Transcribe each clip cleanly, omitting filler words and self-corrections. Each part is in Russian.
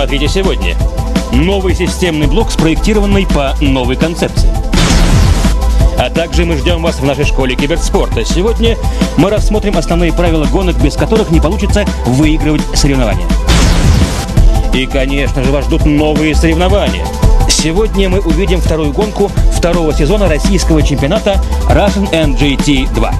Смотрите сегодня. Новый системный блок, спроектированный по новой концепции. А также мы ждем вас в нашей школе киберспорта. Сегодня мы рассмотрим основные правила гонок, без которых не получится выигрывать соревнования. И, конечно же, вас ждут новые соревнования. Сегодня мы увидим вторую гонку второго сезона российского чемпионата Russian NGT 2.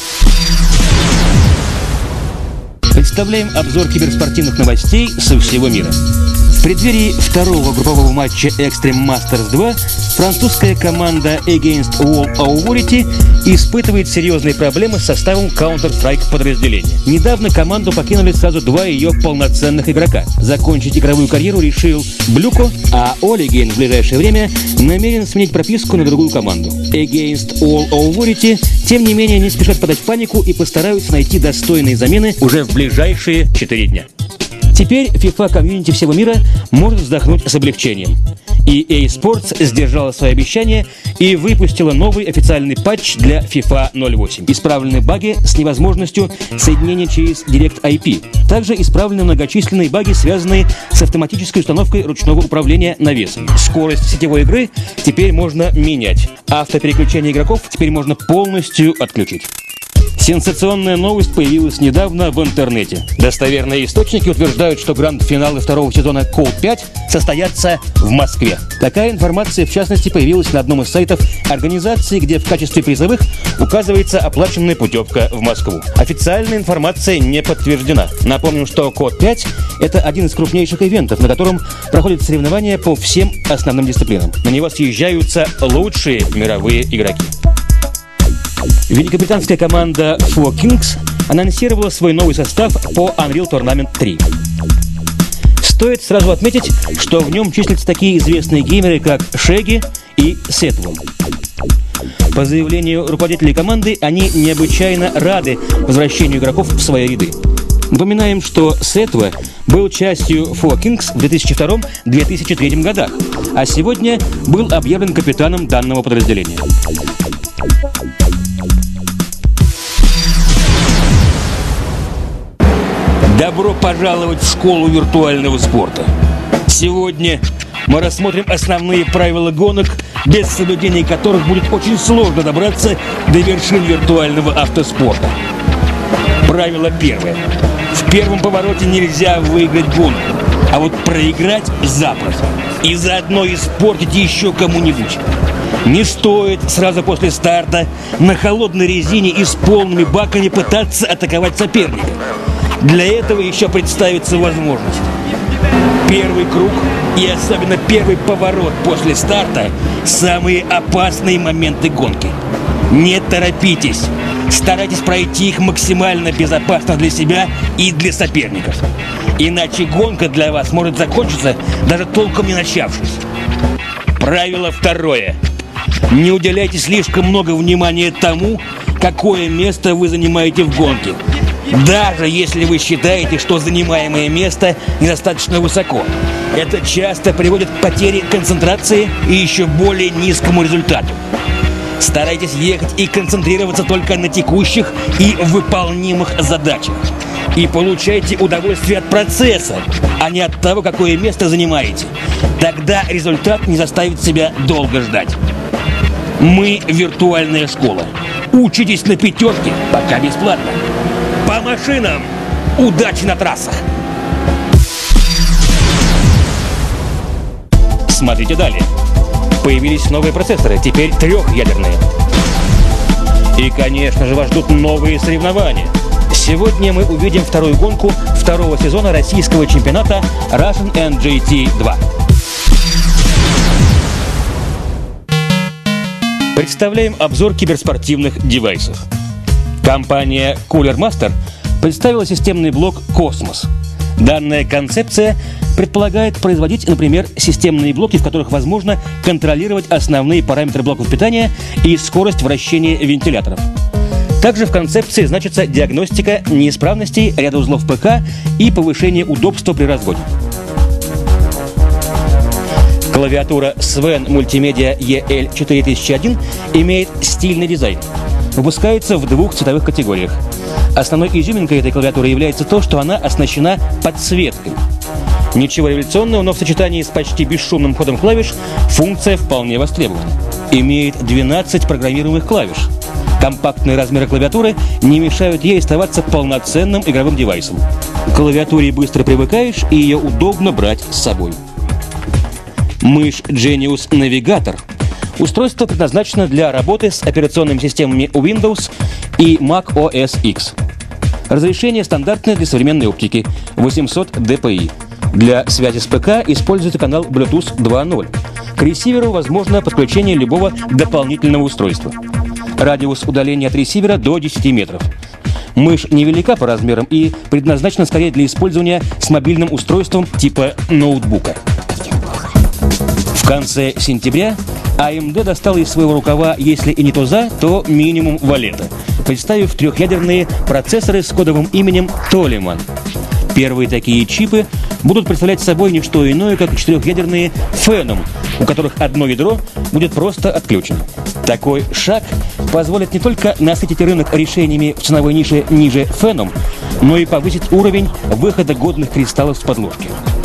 Представляем обзор киберспортивных новостей со всего мира. В преддверии второго группового матча Extreme Masters 2 французская команда Against All Authority испытывает серьезные проблемы с составом Counter-Strike подразделения. Недавно команду покинули сразу два ее полноценных игрока. Закончить игровую карьеру решил Блюко, а Олиген в ближайшее время намерен сменить прописку на другую команду. Against All Authority, тем не менее, не спешат подать панику и постараются найти достойные замены уже в ближайшие 4 дня. Теперь FIFA комьюнити всего мира может вздохнуть с облегчением. EA Sports сдержала свои обещания и выпустила новый официальный патч для FIFA 08. Исправлены баги с невозможностью соединения через Direct IP. Также исправлены многочисленные баги, связанные с автоматической установкой ручного управления навесом. Скорость сетевой игры теперь можно менять. Автопереключение игроков теперь можно полностью отключить. Сенсационная новость появилась недавно в интернете. Достоверные источники утверждают, что гранд-финалы второго сезона Call 5 состоятся в Москве. Такая информация, в частности, появилась на одном из сайтов организации, где в качестве призовых указывается оплаченная путевка в Москву. Официальная информация не подтверждена. Напомним, что Call 5 – это один из крупнейших ивентов, на котором проходят соревнования по всем основным дисциплинам. На него съезжаются лучшие мировые игроки. Великобританская команда Four Kings анонсировала свой новый состав по Unreal Tournament 3. Стоит сразу отметить, что в нем числятся такие известные геймеры, как Шеги и Сетву. По заявлению руководителей команды, они необычайно рады возвращению игроков в свои ряды. Напоминаем, что Сетва был частью Four Kings в 2002-2003 годах, а сегодня был объявлен капитаном данного подразделения. Добро пожаловать в школу виртуального спорта. Сегодня мы рассмотрим основные правила гонок, без соблюдения которых будет очень сложно добраться до вершин виртуального автоспорта. Правило первое. В первом повороте нельзя выиграть гонку, а вот проиграть запросто. И заодно испортить еще кому-нибудь. Не стоит сразу после старта на холодной резине и с полными баками пытаться атаковать соперника. Для этого еще представится возможность. Первый круг и особенно первый поворот после старта – самые опасные моменты гонки. Не торопитесь. Старайтесь пройти их максимально безопасно для себя и для соперников. Иначе гонка для вас может закончиться, даже толком не начавшись. Правило второе. Не уделяйте слишком много внимания тому, какое место вы занимаете в гонке. Даже если вы считаете, что занимаемое место недостаточно высоко. Это часто приводит к потере концентрации и еще более низкому результату. Старайтесь ехать и концентрироваться только на текущих и выполнимых задачах. И получайте удовольствие от процесса, а не от того, какое место занимаете. Тогда результат не заставит себя долго ждать. Мы виртуальная школа. Учитесь на пятерке, пока бесплатно. По машинам! Удачи на трассах! Смотрите далее. Появились новые процессоры, теперь трехъядерные. И, конечно же, вас ждут новые соревнования. Сегодня мы увидим вторую гонку второго сезона российского чемпионата Russian NGT 2. Представляем обзор киберспортивных девайсов. Компания Cooler Master представила системный блок Cosmos. Данная концепция предполагает производить, например, системные блоки, в которых возможно контролировать основные параметры блоков питания и скорость вращения вентиляторов. Также в концепции значится диагностика неисправностей ряда узлов ПК и повышение удобства при разводе. Клавиатура Sven Multimedia EL4001 имеет стильный дизайн. Выпускается в двух цветовых категориях. Основной изюминкой этой клавиатуры является то, что она оснащена подсветкой. Ничего революционного, но в сочетании с почти бесшумным ходом клавиш функция вполне востребована. Имеет 12 программируемых клавиш. Компактные размеры клавиатуры не мешают ей оставаться полноценным игровым девайсом. К клавиатуре быстро привыкаешь, и ее удобно брать с собой. Мышь Genius Navigator. Устройство предназначено для работы с операционными системами Windows и Mac OS X. Разрешение стандартное для современной оптики – 800 dpi. Для связи с ПК используется канал Bluetooth 2.0. К ресиверу возможно подключение любого дополнительного устройства. Радиус удаления от ресивера до 10 метров. Мышь невелика по размерам и предназначена скорее для использования с мобильным устройством типа ноутбука. В конце сентября AMD достала из своего рукава, если и не туза, то минимум валета, представив трехъядерные процессоры с кодовым именем Толеман. Первые такие чипы будут представлять собой не что иное, как четырехъядерные Phenom, у которых одно ядро будет просто отключено. Такой шаг позволит не только насытить рынок решениями в ценовой нише ниже Phenom, но и повысить уровень выхода годных кристаллов с подложки.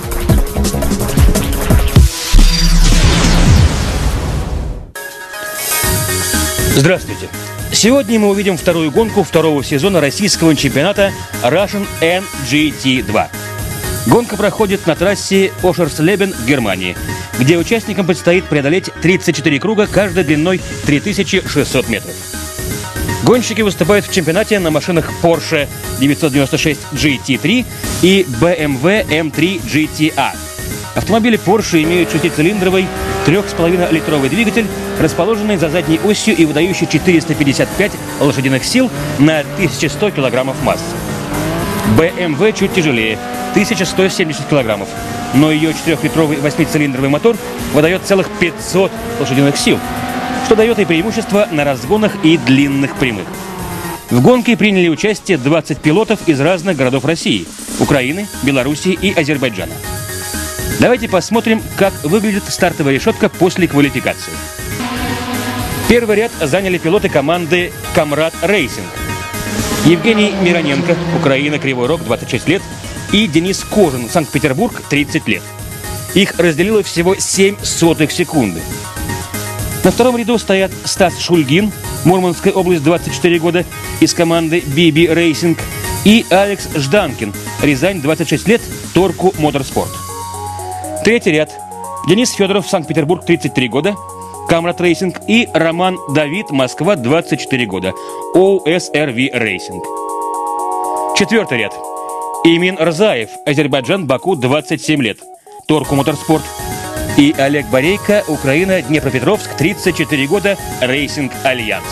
Здравствуйте! Сегодня мы увидим вторую гонку второго сезона российского чемпионата Russian NGT2. Гонка проходит на трассе Ошерслебен в Германии, где участникам предстоит преодолеть 34 круга, каждой длиной 3600 метров. Гонщики выступают в чемпионате на машинах Porsche 996 GT3 и BMW M3 GTA. Автомобили Porsche имеют 6-цилиндровый 3,5-литровый двигатель, расположенный за задней осью и выдающий 455 лошадиных сил на 1100 килограммов массы. BMW чуть тяжелее – 1170 килограммов, но ее 4-литровый 8-цилиндровый мотор выдает целых 500 лошадиных сил, что дает ей преимущество на разгонах и длинных прямых. В гонке приняли участие 20 пилотов из разных городов России, Украины, Белоруссии и Азербайджана. Давайте посмотрим, как выглядит стартовая решетка после квалификации. Первый ряд заняли пилоты команды Камрад Рейсинг. Евгений Мироненко, Украина, Кривой Рог, 26 лет, и Денис Кожин, Санкт-Петербург, 30 лет. Их разделило всего 0,07 секунды. На втором ряду стоят Стас Шульгин, Мурманская область, 24 года, из команды BB Racing, и Алекс Жданкин, Рязань, 26 лет, Торку Моторспорт. Третий ряд. Денис Федоров, Санкт-Петербург, 33 года, Камрад Рейсинг, и Роман Давид, Москва, 24 года, OSRV Racing. Четвертый ряд. Имин Рзаев, Азербайджан, Баку, 27 лет, Торку Моторспорт. И Олег Борейко, Украина, Днепропетровск, 34 года, Racing Альянс.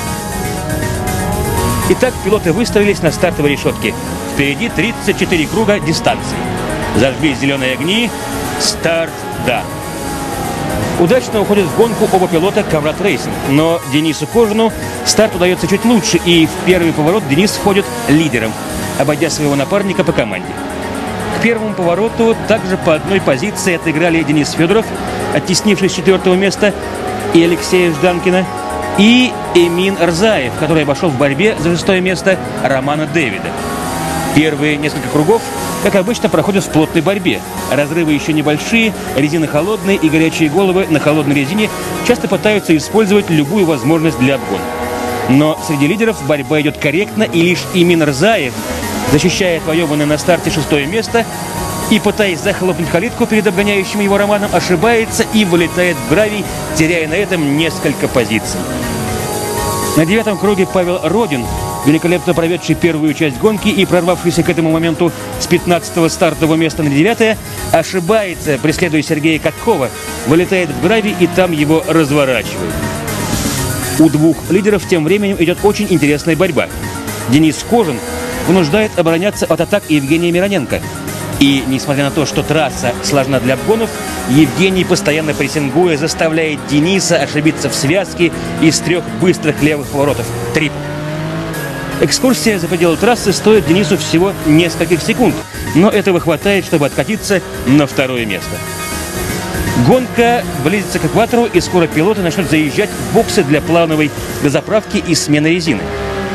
Итак, пилоты выстроились на стартовой решетке. Впереди 34 круга дистанции. Зажглись зеленые огни. Старт, да. Удачно уходят в гонку оба пилота Камрад Рейсинг, но Денису Кожину старт удается чуть лучше, и в первый поворот Денис входит лидером, обойдя своего напарника по команде. К первому повороту также по одной позиции отыграли Денис Федоров, оттеснивший с 4-го места, и Алексея Жданкина, и Эмин Рзаев, который обошел в борьбе за 6-е место Романа Дэвида. Первые несколько кругов, как обычно, проходят в плотной борьбе. Разрывы еще небольшие, резина холодная, и горячие головы на холодной резине часто пытаются использовать любую возможность для обгона. Но среди лидеров борьба идет корректно, и лишь Эмин Рзаев, защищая отвоеванное на старте 6-е место и пытаясь захлопнуть калитку перед обгоняющим его Романом, ошибается и вылетает в гравий, теряя на этом несколько позиций. На 9-м круге Павел Родин, великолепно проведший первую часть гонки и прорвавшийся к этому моменту с 15-го стартового места на 9-е, ошибается, преследуя Сергея Каткова, вылетает в гравий и там его разворачивает. У двух лидеров тем временем идет очень интересная борьба. Денис Кожин вынуждает обороняться от атак Евгения Мироненко. И, несмотря на то, что трасса сложна для обгонов, Евгений, постоянно прессингуя, заставляет Дениса ошибиться в связке из 3 быстрых левых поворотов. Трипл. Экскурсия за пределы трассы стоит Денису всего нескольких секунд, но этого хватает, чтобы откатиться на 2-е место. Гонка близится к экватору, и скоро пилоты начнут заезжать в боксы для плановой дозаправки и смены резины.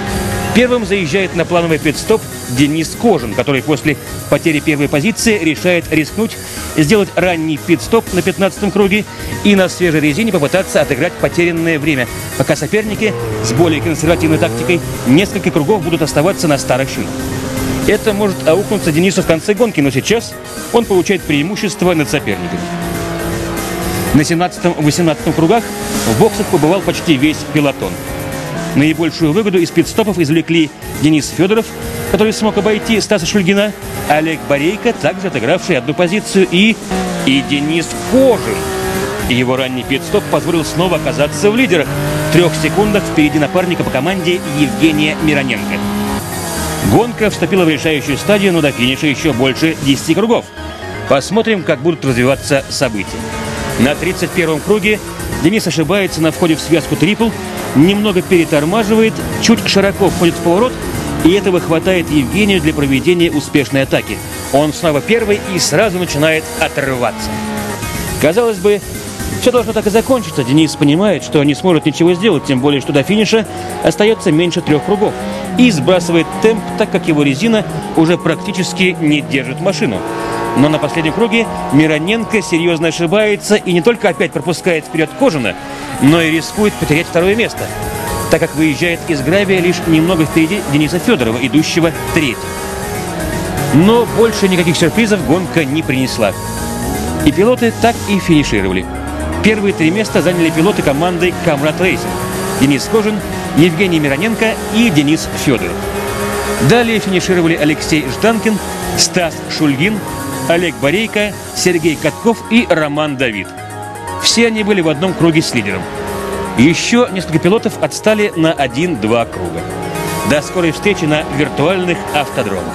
Первым заезжает на плановый пит-стоп Денис Кожин, который после потери первой позиции решает рискнуть, сделать ранний пит-стоп на 15-м круге и на свежей резине попытаться отыграть потерянное время, пока соперники с более консервативной тактикой несколько кругов будут оставаться на старых шинах. Это может аукнуться Денису в конце гонки, но сейчас он получает преимущество над соперниками. На 17-18 кругах в боксах побывал почти весь пелотон. Наибольшую выгоду из пит-стопов извлекли Денис Федоров, который смог обойти Стаса Шульгина, Олег Борейко, также отыгравший одну позицию, и Денис Кожин. Его ранний пит-стоп позволил снова оказаться в лидерах, в 3 секундах впереди напарника по команде Евгения Мироненко. Гонка вступила в решающую стадию, но до финиша еще больше 10 кругов. Посмотрим, как будут развиваться события. На 31-м круге Денис ошибается на входе в связку трипл, немного перетормаживает, чуть широко входит в поворот, и этого хватает Евгению для проведения успешной атаки. Он снова первый и сразу начинает отрываться. Казалось бы, все должно так и закончиться. Денис понимает, что не сможет ничего сделать, тем более, что до финиша остается меньше 3 кругов. И сбрасывает темп, так как его резина уже практически не держит машину. Но на последнем круге Мироненко серьезно ошибается и не только опять пропускает вперед Кожина, но и рискует потерять 2-е место, так как выезжает из гравия лишь немного впереди Дениса Федорова, идущего 3-м. Но больше никаких сюрпризов гонка не принесла. И пилоты так и финишировали. Первые 3 места заняли пилоты команды Камрад Рейсинг: Денис Кожин, Евгений Мироненко и Денис Федоров. Далее финишировали Алексей Жданкин, Стас Шульгин, Олег Борейко, Сергей Катков и Роман Давид. Все они были в одном круге с лидером. Еще несколько пилотов отстали на 1-2 круга. До скорой встречи на виртуальных автодромах.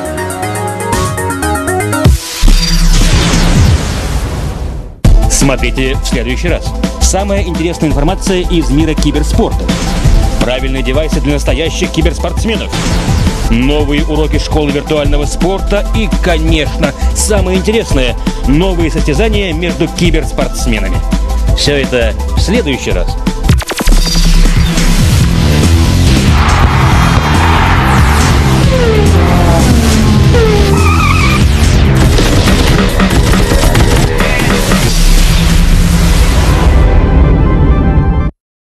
Смотрите в следующий раз. Самая интересная информация из мира киберспорта. Правильные девайсы для настоящих киберспортсменов. Новые уроки школы виртуального спорта и, конечно, самое интересное – новые состязания между киберспортсменами. Все это в следующий раз.